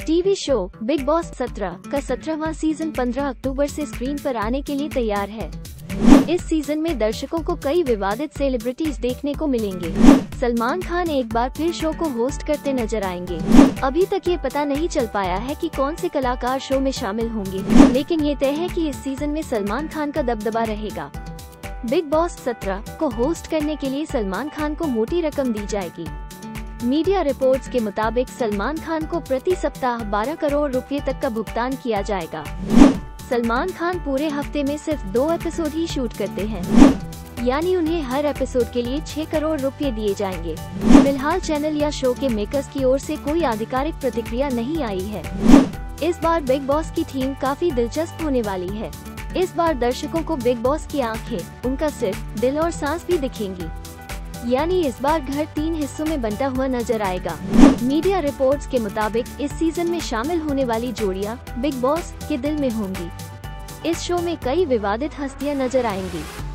TV show big boss 17 का 17वां season 15 अक्टूबर से screen पर आने के लिए तैयार है। इस सीजन में दर्शकों को कई विवादित सेलिब्रिटीज देखने को मिलेंगे। सलमान खान एक बार फिर शो को होस्ट करते नजर आएंगे। अभी तक ये पता नहीं चल पाया है कि कौन से कलाकार शो में शामिल होंगे, लेकिन ये तय है कि इस सीजन में सलमान खान का दबदबा रहेगा। बिग बॉस 17 को होस्ट करने के लिए सलमान खान को मोटी रकम दी जाएगी। मीडिया रिपोर्ट्स के मुताबिक सलमान खान को प्रति सप्ताह 12 करोड़ रुपए तक का भुगतान किया जाएगा। सलमान खान पूरे हफ्ते में सिर्फ 2 एपिसोड ही शूट करते हैं, यानी उन्हें हर एपिसोड के लिए 6 करोड़ रुपए दिए जाएंगे। फिलहाल चैनल या शो के मेकर्स की ओर से कोई आधिकारिक प्रतिक्रिया नहीं आई है। इस बार बिग बॉस की थीम काफी दिलचस्प होने वाली है। इस बार दर्शकों को बिग बॉस की आंखें, उनका सिर, दिल और सांस भी दिखेंगी, यानी इस बार घर 3 हिस्सों में बंटा हुआ नजर आएगा। मीडिया रिपोर्ट्स के मुताबिक इस सीजन में शामिल होने वाली जोड़ियां बिग बॉस के दिल में होंगी। इस शो में कई विवादित हस्तियां नजर आएंगी।